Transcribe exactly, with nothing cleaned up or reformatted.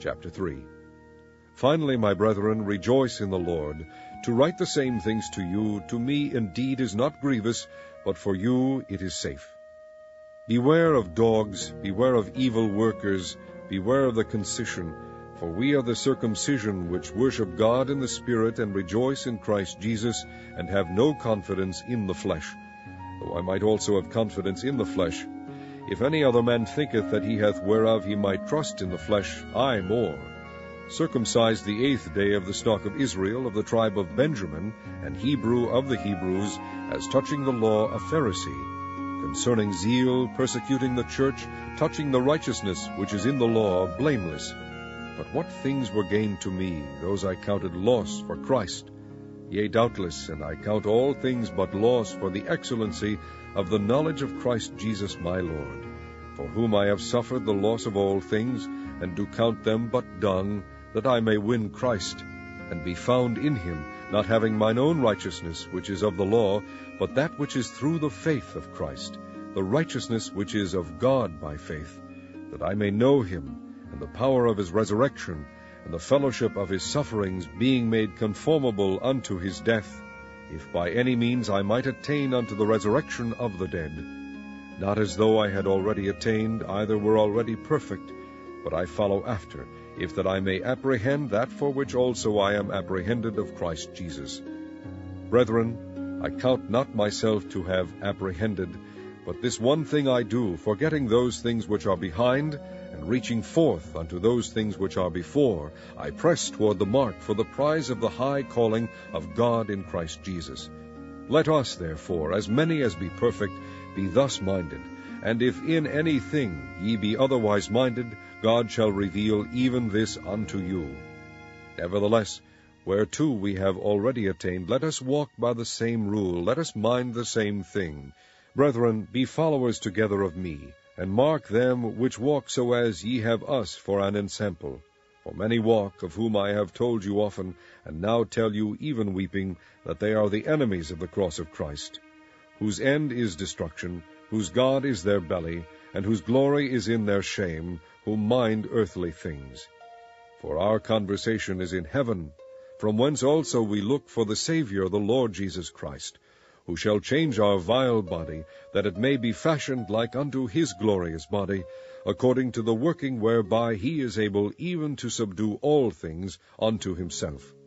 Chapter three. Finally, my brethren, rejoice in the Lord. To write the same things to you, to me indeed is not grievous, but for you it is safe. Beware of dogs, beware of evil workers, beware of the concision, for we are the circumcision which worship God in the Spirit and rejoice in Christ Jesus, and have no confidence in the flesh, though I might also have confidence in the flesh. If any other man thinketh that he hath whereof he might trust in the flesh, I more. Circumcised the eighth day of the stock of Israel, of the tribe of Benjamin, and Hebrew of the Hebrews, as touching the law a Pharisee, concerning zeal, persecuting the church, touching the righteousness which is in the law, blameless. But what things were gained to me, those I counted loss for Christ. Yea, doubtless, and I count all things but loss for the excellency of the knowledge of Christ Jesus my Lord, for whom I have suffered the loss of all things, and do count them but dung, that I may win Christ, and be found in him, not having mine own righteousness, which is of the law, but that which is through the faith of Christ, the righteousness which is of God by faith, that I may know him, and the power of his resurrection, and the fellowship of his sufferings, being made conformable unto his death, if by any means I might attain unto the resurrection of the dead. Not as though I had already attained, either were already perfect, but I follow after, if that I may apprehend that for which also I am apprehended of Christ Jesus. Brethren, I count not myself to have apprehended, but this one thing I do, forgetting those things which are behind, and reaching forth unto those things which are before, I press toward the mark for the prize of the high calling of God in Christ Jesus. Let us, therefore, as many as be perfect, be thus minded. And if in any thing ye be otherwise minded, God shall reveal even this unto you. Nevertheless, whereto we have already attained, let us walk by the same rule, let us mind the same thing. Brethren, be followers together of me, and mark them which walk so as ye have us for an ensample. For many walk, of whom I have told you often, and now tell you even weeping, that they are the enemies of the cross of Christ, whose end is destruction, whose God is their belly, and whose glory is in their shame, who mind earthly things. For our conversation is in heaven, from whence also we look for the Saviour, the Lord Jesus Christ, who shall change our vile body, that it may be fashioned like unto his glorious body, according to the working whereby he is able even to subdue all things unto himself.